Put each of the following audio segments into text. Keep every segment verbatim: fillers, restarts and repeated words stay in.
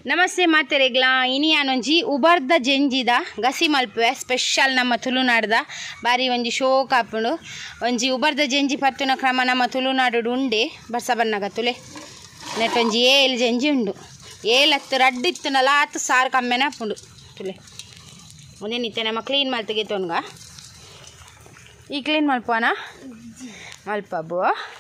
ನಮಸ್ತೆ ಮಾತೆರೆಗ್ಲಾ ಇನಿ ಯಾನೊಂಜಿ ಉಬರ್ದ ಜೆಂಜಿದ ಗಸಿ ಮಲ್ಪುವೆ ಸ್ಪೆಷಲ್ ನಮ್ಮ ತುಳುನಾಡ್ದ ಬಾರಿ ಒಂಜಿ ಶೋಕ್ ಆಪುಂಡು ಒಂಜಿ ಉಬರ್ದ ಜೆಂಜಿ ಪತ್ತುನ ಕ್ರಮ ನಮ್ಮ ತುಳುನಾಡು ಉಂಡೆ ಬರ್ಸ ಬನ್ನಗ ತುಲೆ ನೆಟ್ ಒಂಜಿ ಏಳು ಜೆಂಜಿ ಉಂಡು ಏಳು ಹತ್ತು ರಡ್ಡಿತ್ತು ನಲಾತು ಸಾರು ಕಮ್ಮೆನ ಆಪುಂಡು ತುಲೆ ಒಂದೇ ನಿತ್ಯ ನಮ್ಮ ಕ್ಲೀನ್ ಮಲ್ತಿಗೆ ತೊನ್ಗ ಈ ಕ್ಲೀನ್ ಮಲ್ಪನ ಮಲ್ಪಬು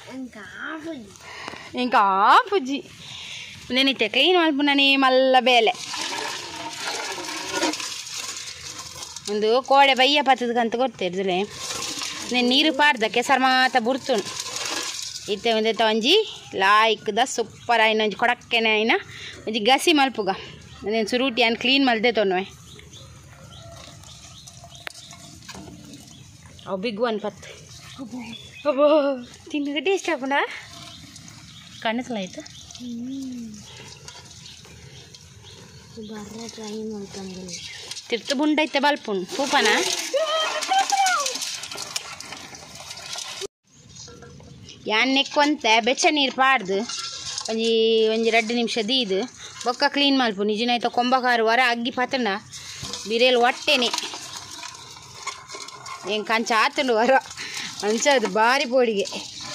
ఇంకా ಬುಜ್ಜಿ నేనైతే క్లీన్ మల్పునని మళ్ళా ಬೇಲೆ ಒಂದು ಕೋಡೆ ಬಯ್ಯ ಪತ್ತದಕ್ಕಂತ ಗೊತ್ತಿರ್ದಲೆ నేను ನೀರು ಪಾರ್ದ ಕೆಸರು ಮಾತ ಬುಡ್ತು ಇತ್ತೆ ಒಂದೈತ ಒಂಜಿ ಲಾಯ್ಕದ ಸೂಪರ್ ಆಯ್ನ ಒಂಜಿ ಕೊಡಕ್ಕೆನೆ ಆಯ್ನ ಒಂಜಿ ಗಸಿ ಮಲ್ಪುಗ నేను ಸುರೂಟಿ ಅನ್ ಕ್ಲೀನ್ ಮಲ್ದೆ ತೊನ್ವೆ ಅವು ಬಿಗ್ ಒನ್ ಪತ್ತು ಅಬ್ಬೋ ತಿನ್ನಕ್ಕೆ ಟೇಸ್ಟ್ ಹಾಕೊಂಡ ಕಣ್ಣಸಲಾಯ್ತು ತಿರ್ತು ಬುಂಡೈತೆ ಬಲ್ಪುನ್ ಸೂಪನ ಯಾನ್ ನೆಕ್ಕೊಂತೆ ಬೆಚ್ಚ ನೀರು ಪಾಡ್ದು ಒಂಜಿ ಒಂಜಿ ಎರಡು ನಿಮಿಷ ದೀದು ಬೊಕ್ಕ ಕ್ಲೀನ್ ಮಲ್ಪು ನಿಜನಾಯ್ತ ಕೊಂಬಕಾರು ವರ ಅಗ್ಗಿ ಪತಂಡ ಬಿರೇಲು ಹೊಟ್ಟೆನೆ ಏನು ಕಂಚ ಆತಂಡು ವರ ಅಂಚದು ಭಾರಿ ಪೋಡಿಗೆ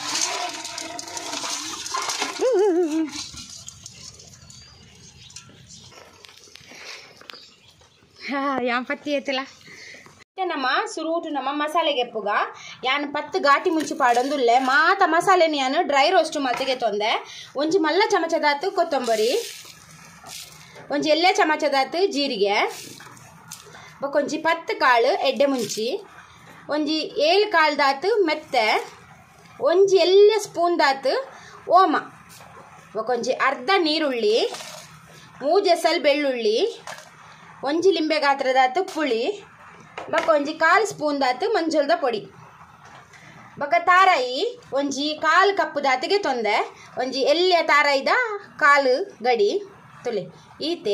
ಯಾನ್ ಪತ್ತಿ ಐತಲ್ಲ ನಮ್ಮ ಸುರೂಟು ನಮ್ಮ ಮಸಾಲೆಗೆ ಎಪ್ಪುಗ ಯಾನ್ ಪತ್ತು ಘಾಟಿ ಮುಂಚಿ ಪಾಡೊಂದುಲ್ಲೆ ಮಾತ ಮಸಾಲೆನ ಯಾನು ಡ್ರೈ ರೋಸ್ಟ್ ಮತ್ತಿಗೆ ತೊಂದೆ ಒಂಜಿ ಮಲ್ಲ ಚಮಚದಾತು ಕೊತ್ತಂಬರಿ ಒಂಜಿ ಎಲ್ಲೆ ಚಮಚದಾತು ಜೀರಿಗೆ ಬೊಕೊಂಜಿ ಪತ್ತು ಕಾಳು ಎಡ್ಡೆ ಮುಂಚಿ ಒಂಜಿ ಏಳು ಕಾಳ್ದಾತು ಮೆತ್ತೆ ಒಂಜಿ ಎಲ್ಲ ಸ್ಪೂನ್ ದಾತು ಓಮ ಬೊಕೊಂಜಿ ಅರ್ಧ ನೀರುಳ್ಳಿ ಮೂಜೆಸಲ್ ಬೆಳ್ಳುಳ್ಳಿ ಒಂಜಿ ಲಿಂಬೆ ಗಾತ್ರದಾತು ಪುಳಿ ಬೊಕ ಒಂಜಿ ಕಾಲು ಸ್ಪೂನ್ ದಾತು ಮಂಜುಳದ ಪೊಡಿ ಬೊಕ ತಾರಾಯಿ ಒಂಜಿ ಕಾಲು ಕಪ್ಪು ದಾತಿಗೆ ತೊಂದೆ ಒಂಜಿ ಎಲ್ಲಿಯ ತಾರಾಯಿದ ಕಾಲು ಗಡಿ ತುಳಿ ಈತೆ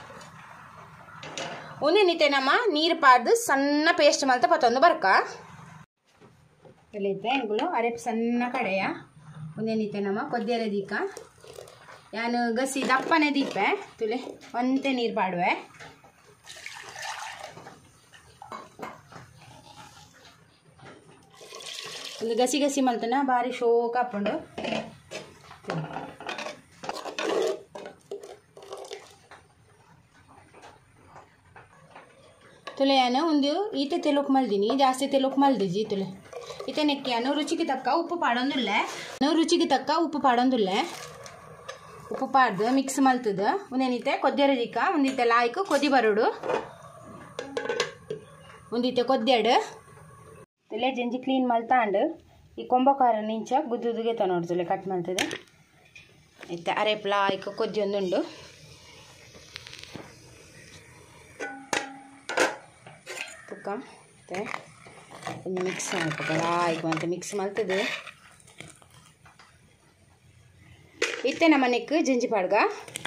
ಉಂದೆನಿತೆ ನಮ್ಮ ನೀರು ಪಾಡ್ದು ಸಣ್ಣ ಪೇಸ್ಟ್ ಮಲ್ತ ಪತ್ತೊಂದು ಬರ್ಕ ತುಳಿತೆ ಎಂಗುಳು ಅರೆಪ್ ಸಣ್ಣ ಕಡೆಯ ಉಂದೆನಿತೆ ನಮ್ಮ ಕೊದ್ದೆರೆ ದೀಕ ಯಾನು ಗಸಿ ದಪ್ಪನೆ ದೀಪೆ ತುಲೆ ಒಂತೆ ನೀರು ಪಾಡುವೆ ಒಂದು ಗಸಿ ಗಸಿ ಮಲ್ತನ ಭಾರಿ ಶೋಕ್ ಹಾಕೊಂಡು ತುಲೆ ಯಾನು ಒಂದು ಈತೆ ತೆಲುಕ್ ಮಲ್ದಿನಿ ಜಾಸ್ತಿ ತೆಲುಕ್ ಮಲ್ದಿಜಿ ತುಲೆ ಈತೆ ನೆಕ್ಕಿಯಾನು ರುಚಿಗೆ ತಕ್ಕ ಉಪ್ಪು ಪಾಡೊಂದುಲ್ಲೆ ನಾವು ರುಚಿಗೆ ತಕ್ಕ ಉಪ್ಪು ಪಾಡೊಂದುಲ್ಲೆ ಉಪ್ಪು ಪಾಡ್ದು ಮಿಕ್ಸ್ ಮಲ್ತದ ಒಂದೇನಿತೆ ಕೊದ್ದೆರೆ ದಿಕ್ಕ ಒಂದಿತ್ತೆ ಲಾಯ್ಕು ಕೊದಿ ಬರೋಡು ಒಂದಿತ್ತೆ ಕೊದ್ದೆಡು ತಲೆ ಜಂಜಿ ಕ್ಲೀನ್ ಮಲ್ತಾಂಡು ಈ ಕೊಂಬಕಾರ ನಿಂಚ ಗುದ್ದುದುಗೆ ತನೋಡ್ತಲೆ ಕಟ್ ಮಲ್ತದೆ ಇತ್ತೆ ಅರೆಪ್ ಲಾಯ್ಕು ಕೊದ್ದಿ ಒಂದುಂಡು ತುಕ್ಕ ಮತ್ತೆ ಒಂದು ಮಿಕ್ಸ್ ಮಾಡ್ಬೇಕು ಲಾಯ್ಕು ಅಂತ ಮಿಕ್ಸ್ ಮಲ್ತದೆ ಇತ್ತೆ ನಮ್ಮ ನೆಕ್ ಜಂಜಿ ಪಾಡ್ಗ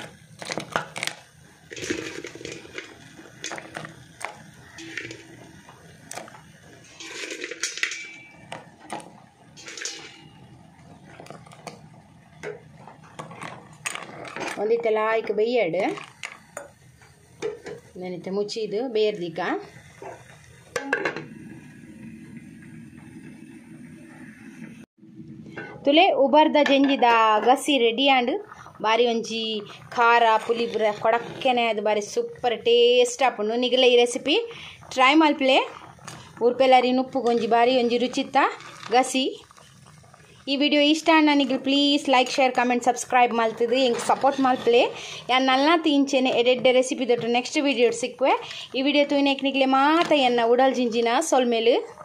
ಒಂದಿತ್ತೆ ಲಾಯ್ಕ್ ಬೇಯಡು ನೆನಿತ್ತೆ ಮುಚ್ಚಿದು ಬೇರ್ದಿಕ ತುಲೆ ಉಬರ್ದ ಜಂಜಿದ ಗಸಿ ರೆಡಿ ಆಂಡ್ ಬಾರಿ ಒಂಜಿ ಖಾರ ಪುಲಿ ಪುರ ಕೊಡಕ್ಕೆನೆ ಅದು ಬಾರಿ ಸೂಪರ್ ಟೇಸ್ಟ್ ಆಪುಂಡು ನಿಗಲ ಈ ರೆಸಿಪಿ ಟ್ರೈ ಮಲ್ಪಲೆ ಉರ್ಪೆಲಾರಿ ಉಪ್ಪು ಗೊಂಜಿ ಬಾರಿ ಒಂಜಿ ರುಚಿತ್ತ ಗಸಿ ಈ ವಿಡಿಯೋ ಇಷ್ಟ ನನಗೆ please like share comment subscribe ಮಾಡ್ತಿದ್ರಿ ಹಿಂಗೆ ಸಪೋರ್ಟ್ ಮಾಡ್ಪ್ಲೆ ಯಾನ್ ನಲ್ನ ತಿಂಚೇನೆ ಎಡೆಡ್ಡೆ ರೆಸಿಪಿ ದೊಡ್ಡ ನೆಕ್ಸ್ಟ್ ವಿಡಿಯೋ ಸಿಕ್ಕುವೆ ಈ ವಿಡಿಯೋ ತೂನೆಕ್ ನಿಗ್ಲೆ ಮಾತ ಎನ್ನ ಉಡಲ್ ಜಿಂಜಿನ ಸೊಲ್ಮೇಲು